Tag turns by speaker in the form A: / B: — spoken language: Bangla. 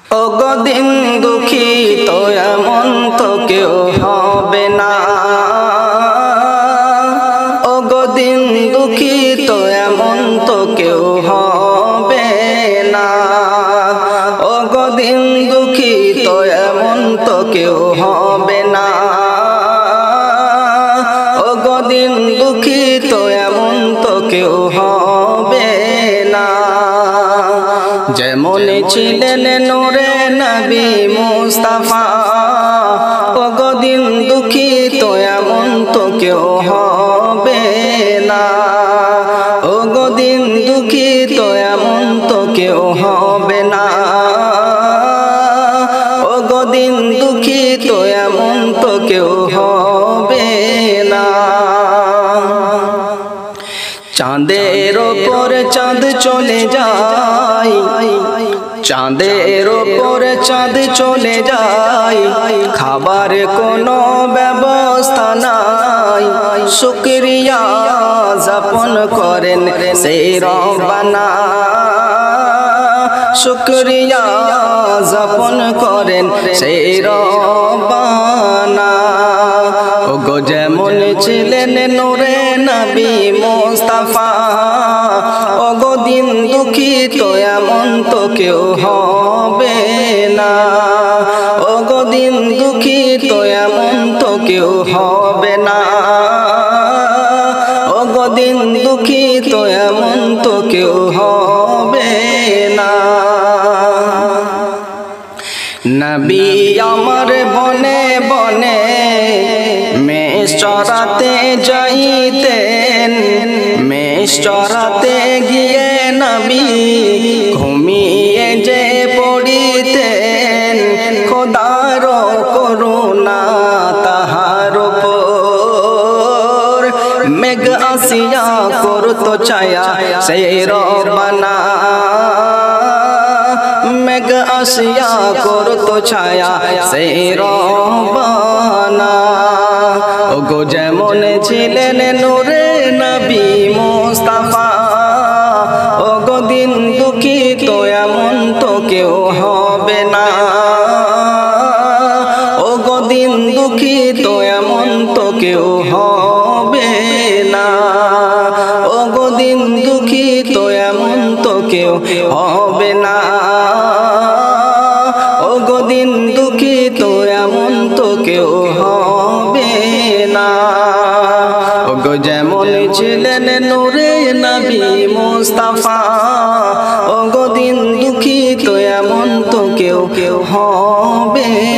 A: ওগদিন দুঃখিত এমন তো কেউ হবে না, ওগদিন দুঃখিত এমন তো কেউ হবে না, ওগদিন দুঃখিত এমন তো কেউ হবে না, ওগদিন দুঃখিত এমন তো কেউ হবে না। যেমন ছিলেন নূরে নবী মুস্তাফা, ওগদিন দুঃখিত এমন তো কেউ হবে না, ওগদিন দুঃখিত এমন তো কেউ হবে না, ওগদিন দুঃখিত এমন তো কেউ হবে না। চাঁদের ওপর চাঁদ চলে যায়, চাঁদের ওপর চাঁদ চলে যায়, খাবার কোনো ব্যবস্থা নাই, শুকরিয়া যাপন করেন সেই রব্বানা, শুকরিয়া যাপন করেন সেই রব্বানা। ওগো যেমন ছিলেন নূরে নবী মুস্তাফা, ওগদিন দুঃখিত এমন তো কেউ হবে না, ওগদিন দুঃখিত এমন তো কেউ হবে না, ওগদিন দুঃখিত এমন তো কেউ হবে না। নবী আমার বনে বনে মেষ চরাতে যাইতেন, মেষ চরাতে গিয়ে নবী ঘুমিয়ে যে পড়িতেন, খোদার করুণা তাহার উপর, মেঘ আসিয়া করতো ছায়া সেই রব্বানা, মেঘ আসিয়া করতো ছায়া সেই রব্বানা। ওগো যেমন ছিলেন নূরে নবী মুস্তাফা, ওগদিন দুঃখিত এমন তো কেউ হবে না, ওগদিন দুঃখিত এমন তো কেউ হবে না, ওগদিন দুঃখিত এমন তো কেউ হবে না, ওগদিন দুঃখিত এমন তো কেউ হবে না। ওগো যেমন ছিলেন নূরে নবী মুস্তাফা, ওগদিন দুঃখিত এমন তো কেউ হবে